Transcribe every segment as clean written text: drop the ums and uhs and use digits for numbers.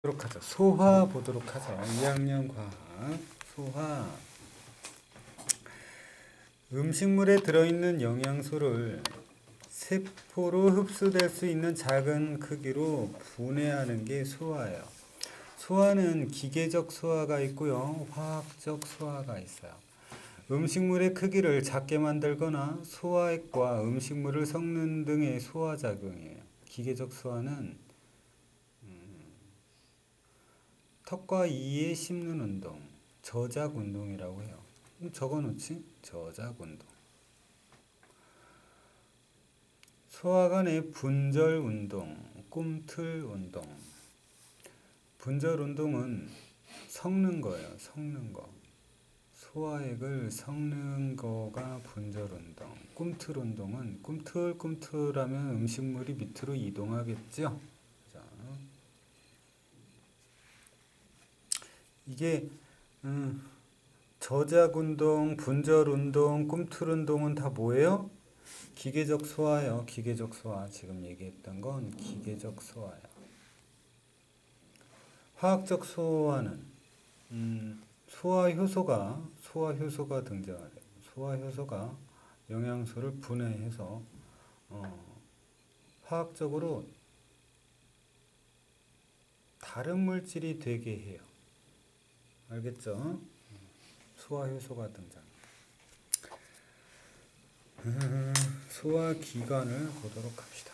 하죠. 소화 보도록 하죠. 2학년 과학 소화. 음식물에 들어있는 영양소를 세포로 흡수될 수 있는 작은 크기로 분해하는 게 소화예요. 소화는 기계적 소화가 있고요, 화학적 소화가 있어요. 음식물의 크기를 작게 만들거나 소화액과 음식물을 섞는 등의 소화작용이에요. 기계적 소화는 턱과 이에 씹는 운동, 저작 운동이라고 해요. 적어놓지? 저작 운동. 소화 간의 분절 운동, 꿈틀 운동. 분절 운동은 섞는 거예요. 섞는 거. 소화액을 섞는 거가 분절 운동. 꿈틀 운동은 꿈틀꿈틀하면 음식물이 밑으로 이동하겠죠. 자, 이게 저작 운동, 분절 운동, 꿈틀 운동은 다 뭐예요? 기계적 소화예요. 기계적 소화. 지금 얘기했던 건 기계적 소화예요. 화학적 소화는 소화 효소가 등장하죠. 소화 효소가 영양소를 분해해서 화학적으로 다른 물질이 되게 해요. 알겠죠? 소화 효소가 등장. 소화 기관을 보도록 합시다.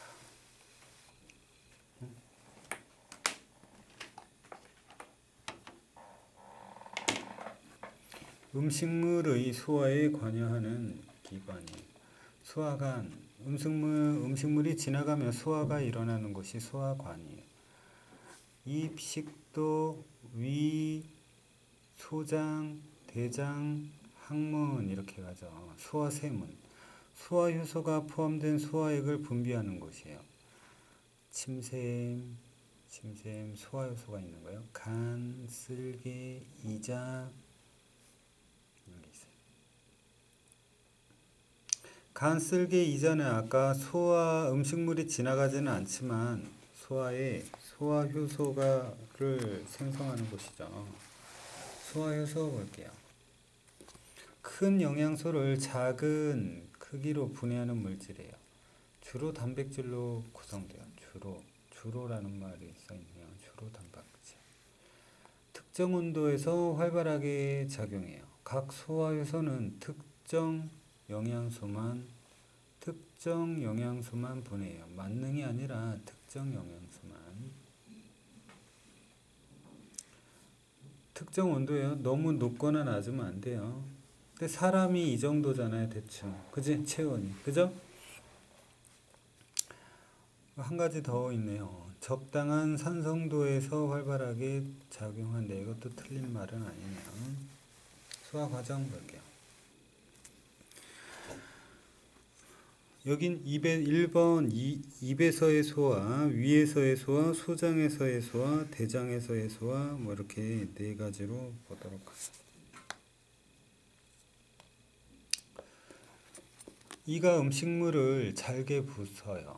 음식물의 소화에 관여하는 기관이 소화관. 음식물이 지나가며 소화가 일어나는 곳이 소화관이에요. 입, 식도, 위, 소장, 대장, 항문 이렇게 가죠. 소화세문. 소화 효소가 포함된 소화액을 분비하는 곳이에요. 침샘 소화 효소가 있는 거예요. 간, 쓸개, 이자 여기 있어요. 간, 쓸개, 이자는 아까 음식물이 지나가지는 않지만 소화에 소화 효소를 생성하는 곳이죠. 소화 효소 볼게요. 큰 영양소를 작은 크기로 분해하는 물질이에요. 주로 단백질로 구성돼요. 주로라는 말이 써있네요. 주로 단백질. 특정 온도에서 활발하게 작용해요. 각 소화 효소는 특정 영양소만 분해해요. 만능이 아니라 특정 영양소만. 특정 온도예요. 너무 높거나 낮으면 안 돼요. 근데 사람이 이 정도잖아요, 대충. 그지? 체온이. 그죠? 한 가지 더 있네요. 적당한 산성도에서 활발하게 작용한대. 이것도 틀린 말은 아니네요. 소화 과정 볼게요. 여긴 1번 입에서의 소화, 위에서의 소화, 소장에서의 소화, 대장에서의 소화, 뭐 이렇게 네 가지로 보도록 하겠습니다. 이가 음식물을 잘게 부숴요.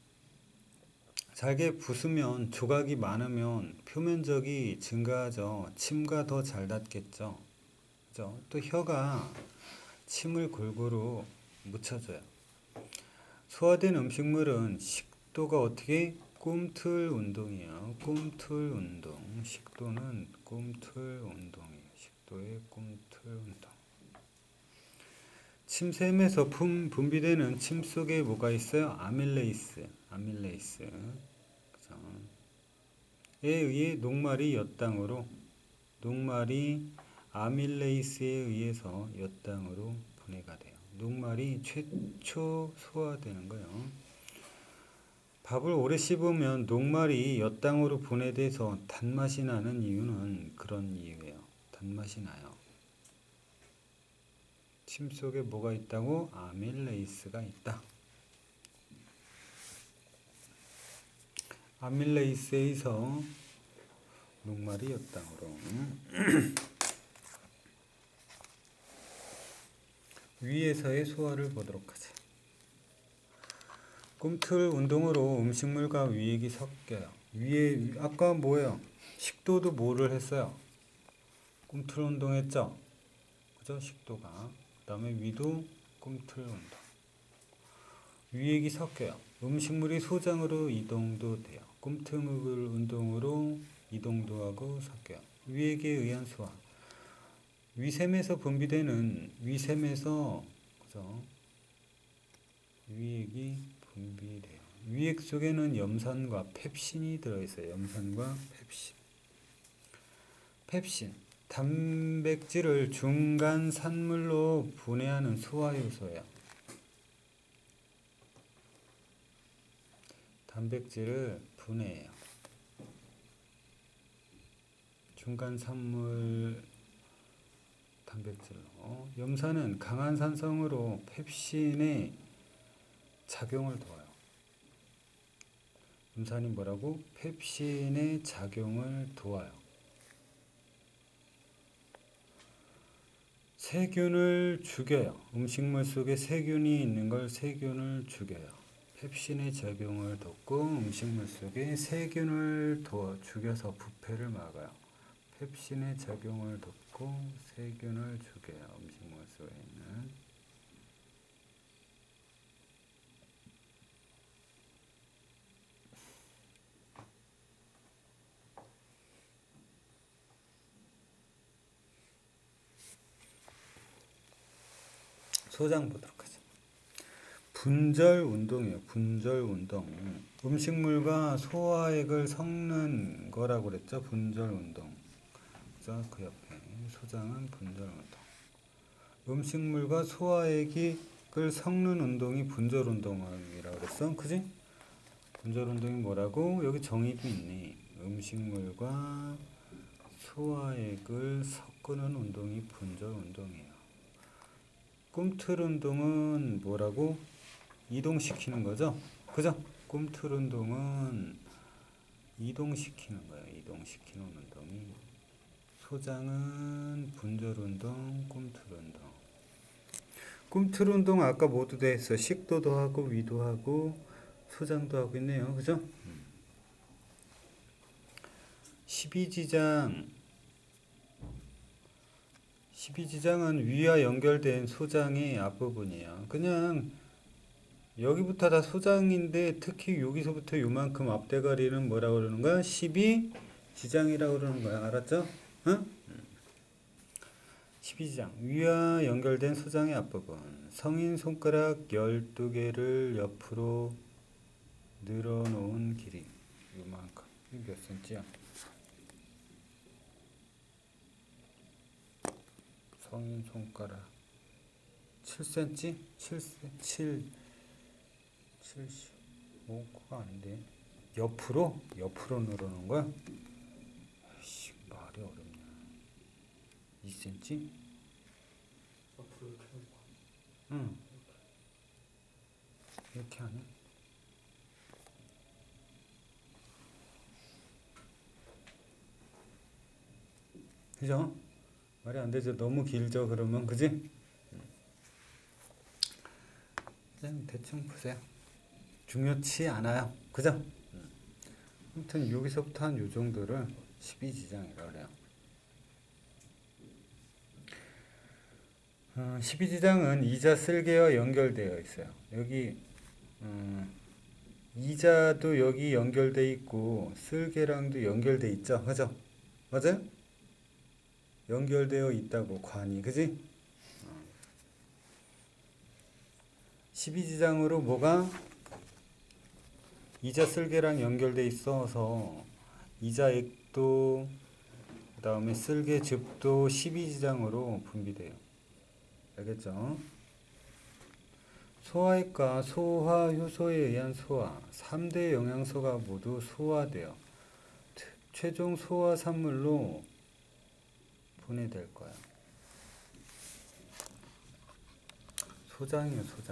잘게 부수면 조각이 많으면 표면적이 증가하죠. 침과 더 잘 닿겠죠. 그죠? 또 혀가 침을 골고루 묻혀줘요. 소화된 음식물은 식도가 어떻게? 꿈틀 운동이에요. 꿈틀 운동. 식도는 꿈틀 운동이에요. 식도의 꿈틀 운동. 침샘에서 분비되는 침 속에 뭐가 있어요? 아밀레이스. 그죠? 에 의해 녹말이 아밀레이스에 의해서 엿당으로 분해가 돼요. 녹말이 최초 소화되는 거예요. 밥을 오래 씹으면 녹말이 엿당으로 분해돼서 단맛이 나는 이유는 그런 이유예요. 단맛이 나요. 침 속에 뭐가 있다고? 아밀레이스가 있다. 아밀레이스에서 녹말이 엿당으로. 위에서의 소화를 보도록 하죠. 꿈틀 운동으로 음식물과 위액이 섞여요. 위에 아까 뭐예요? 식도도 뭐를 했어요? 꿈틀 운동했죠? 그죠? 식도가. 그 다음에 위도 꿈틀 운동. 위액이 섞여요. 음식물이 소장으로 이동도 돼요. 꿈틀 운동으로 이동도 하고 섞여요. 위액에 의한 소화. 위샘에서 분비되는 위샘에서 그죠? 위액이 분비돼요. 위액 속에는 염산과 펩신이 들어있어요. 염산과 펩신. 펩신, 단백질을 중간 산물로 분해하는 소화효소예요. 단백질을 분해해요. 중간 산물 단백질로. 염산은 강한 산성으로 펩신의 작용을 도와요. 염산이 뭐라고? 펩신의 작용을 도와요. 세균을 죽여요. 음식물 속에 세균이 있는 걸 세균을 죽여요. 펩신의 작용을 돕고 음식물 속에 세균을 죽여서 부패를 막아요. 펩신의 작용을 돕고 세균을 죽여요. 음식물 속에 있는. 소장 보도록 하죠. 분절 운동이에요. 분절 운동. 음식물과 소화액을 섞는 거라고 그랬죠. 분절 운동. 자, 그 옆에 소장은 분절 운동. 음식물과 소화액을 섞는 운동이 분절 운동이라고 그랬어. 그지? 분절 운동이 뭐라고? 여기 정의도 있네. 음식물과 소화액을 섞는 운동이 분절 운동이에요. 꿈틀 운동은 뭐라고? 이동시키는 거죠? 그죠? 꿈틀 운동은 이동시키는 거예요. 이동시키는 운동이. 소장은 분절 운동, 꿈틀 운동. 꿈틀 운동 아까 모두 다 했어. 식도도 하고 위도 하고 소장도 하고 있네요. 그죠? 12지장은 위와 연결된 소장의 앞부분이에요. 그냥 여기부터 다 소장인데 특히 여기서부터 요만큼 앞대가리는 뭐라고 그러는 거야? 12지장이라고 그러는 거야. 알았죠? 응? 12지장. 위와 연결된 소장의 앞부분. 성인 손가락 12개를 옆으로 늘어놓은 길이. 요만큼. 이게 몇 센치야? 성인 손가락 7cm? 75가 아닌데 옆으로 늘어놓은 거야? 에이씨, 말이 어렵네. 2cm? 앞으로 이렇게 하는 거. 응. 이렇게 하네. 그죠? 말이 안 되죠. 너무 길죠. 그러면 그지? 그냥 대충 보세요. 중요치 않아요. 그죠? 아무튼 여기서부터 한 요 정도를 12지장이라고 그래요. 12지장은 이자 쓸개와 연결되어 있어요. 여기 이자도 여기 연결돼 있고 쓸개랑도 연결돼 있죠. 그죠? 맞아요? 연결되어 있다고 관이. 그지? 12지장으로 뭐가 이자 쓸개랑 연결돼 있어서 이자액도 그 다음에 쓸개즙도 12지장으로 분비돼요. 알겠죠? 소화액과 소화효소에 의한 소화 3대 영양소가 모두 소화돼요. 최종 소화 산물로 분해될 거야. 소장이에요. 소장.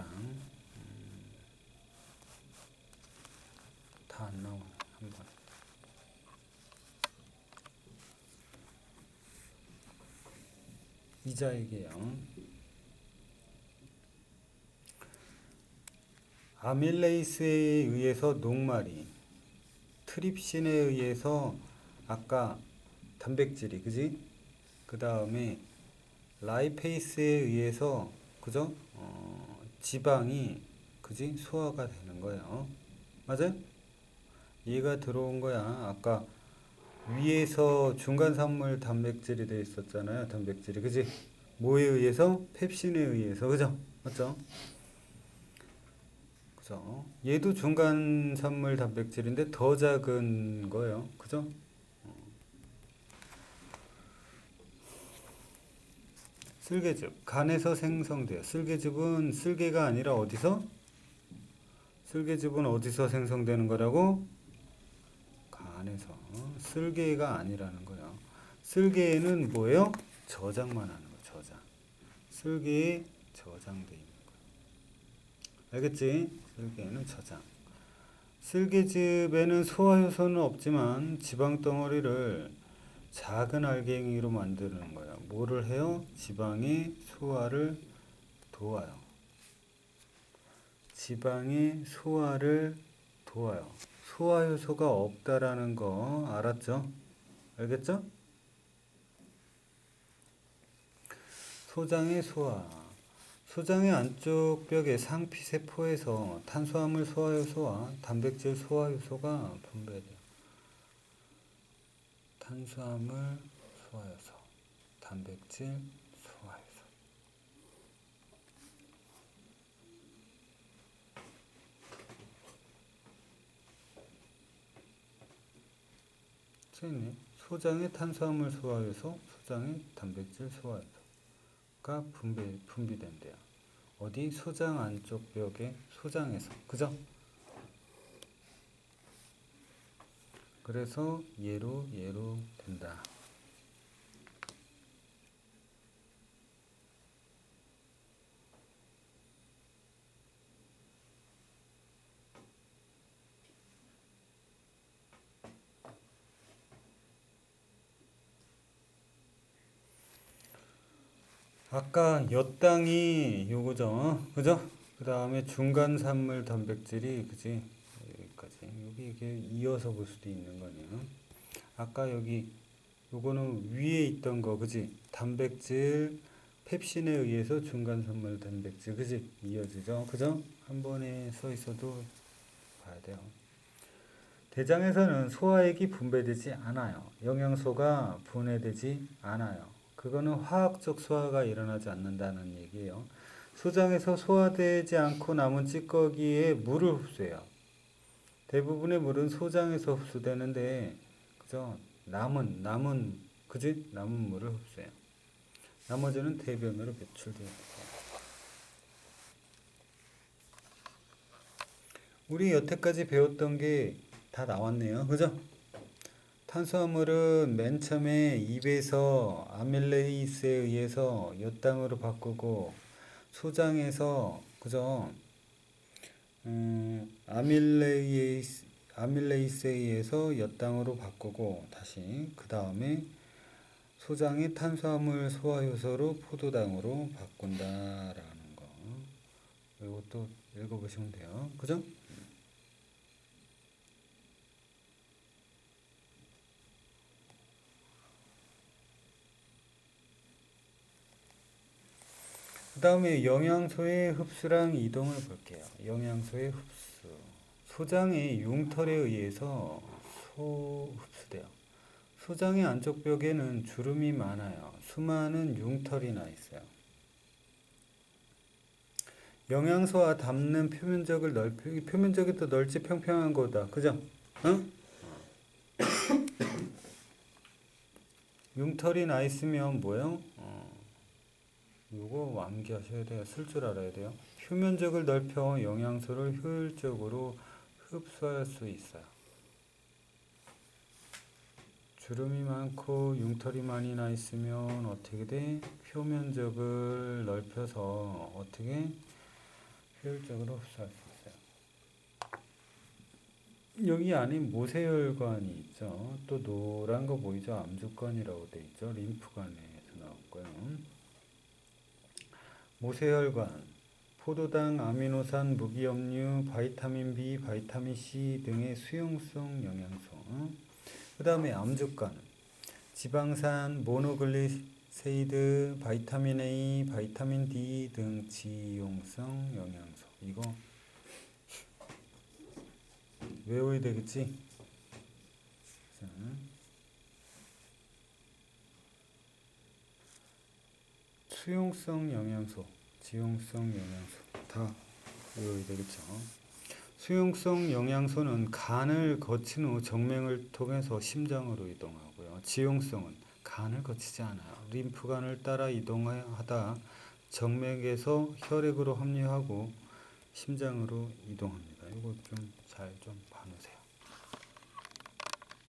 다 안 나오네. 한 번. 이자액이에요. 아밀레이스에 의해서 녹말이 트립신에 의해서 아까 단백질이 그지? 그 다음에 라이페이스에 의해서 그죠? 지방이 그지? 소화가 되는 거예요. 맞아요? 이해가 들어온 거야. 아까 위에서 중간산물 단백질이 되어 있었잖아요. 단백질이 그지? 뭐에 의해서? 펩신에 의해서 그죠? 맞죠? 그죠? 얘도 중간산물 단백질인데 더 작은 거예요. 그죠? 쓸개즙 간에서 생성돼요. 쓸개즙은 쓸개가 아니라 어디서? 쓸개즙은 어디서 생성되는 거라고? 간에서. 쓸개가 아니라는 거예요. 쓸개에는 뭐예요? 저장만 하는 거. 저장. 쓸개에 저장돼 있는 거. 알겠지? 쓸개에는 저장. 쓸개즙에는 소화효소는 없지만 지방 덩어리를 작은 알갱이로 만드는 거예요. 뭐를 해요? 지방의 소화를 도와요. 지방의 소화를 도와요. 소화효소가 없다라는 거 알았죠? 알겠죠? 소장의 소화. 소장의 안쪽 벽의 상피세포에서 탄수화물 소화효소와 단백질 소화효소가 분배돼요. 탄수화물 소화효소, 단백질 소화효소. 재밌네. 소장의 탄수화물 소화효소, 소장의 단백질 소화효소가 분비된대요. 어디? 소장 안쪽 벽의 소장에서. 그죠? 그래서 얘로 된다. 아까 엿당이 요거죠. 그죠? 그 다음에 중간산물 단백질이 그지? 여기까지. 여기 이게 이어서 볼 수도 있는 거네요. 아까 여기 요거는 위에 있던 거 그지? 단백질 펩신에 의해서 중간산물 단백질 그지? 이어지죠. 그죠? 한 번에 써 있어도 봐야 돼요. 대장에서는 소화액이 분배되지 않아요. 영양소가 분해되지 않아요. 그거는 화학적 소화가 일어나지 않는다는 얘기예요. 소장에서 소화되지 않고 남은 찌꺼기에 물을 흡수해요. 대부분의 물은 소장에서 흡수되는데, 그죠? 남은, 그지? 남은 물을 흡수해요. 나머지는 대변으로 배출돼요. 우리 여태까지 배웠던 게 다 나왔네요. 그죠? 탄수화물은 맨 처음에 입에서 아밀레이스에 의해서 엿당으로 바꾸고 소장에서 그죠? 아밀레이스에 의해서 엿당으로 바꾸고 다시 그 다음에 소장의 탄수화물 소화효소로 포도당으로 바꾼다라는 거. 이것도 읽어보시면 돼요. 그죠? 그 다음에 영양소의 흡수랑 이동을 볼게요. 영양소의 흡수. 소장의 융털에 의해서 흡수돼요. 소장의 안쪽 벽에는 주름이 많아요. 수많은 융털이 나 있어요. 영양소와 닿는 표면적을 표면적이 또 넓지 평평한 거다. 그죠? 응? 융털이 나 있으면 뭐예요? 이거 암기하셔야 돼요. 쓸 줄 알아야 돼요. 표면적을 넓혀 영양소를 효율적으로 흡수할 수 있어요. 주름이 많고 융털이 많이 나 있으면 어떻게 돼? 표면적을 넓혀서 어떻게 효율적으로 흡수할 수 있어요. 여기 안에 모세혈관이 있죠. 또 노란 거 보이죠? 암주관이라고 돼 있죠. 림프관에서 나왔고요. 모세혈관 포도당, 아미노산, 무기염류, 바이타민 B, 바이타민 C 등의 수용성 영양소. 그 다음에 암주간, 지방산, 모노글리세이드, 바이타민 A, 바이타민 D 등 지용성 영양소. 이거 외워야 되겠지? 자, 수용성 영양소, 지용성 영양소 다 외워야 되겠죠? 수용성 영양소는 간을 거친 후 정맥을 통해서 심장으로 이동하고요. 지용성은 간을 거치지 않아요. 림프관을 따라 이동하다 정맥에서 혈액으로 합류하고 심장으로 이동합니다. 이거 좀 잘 좀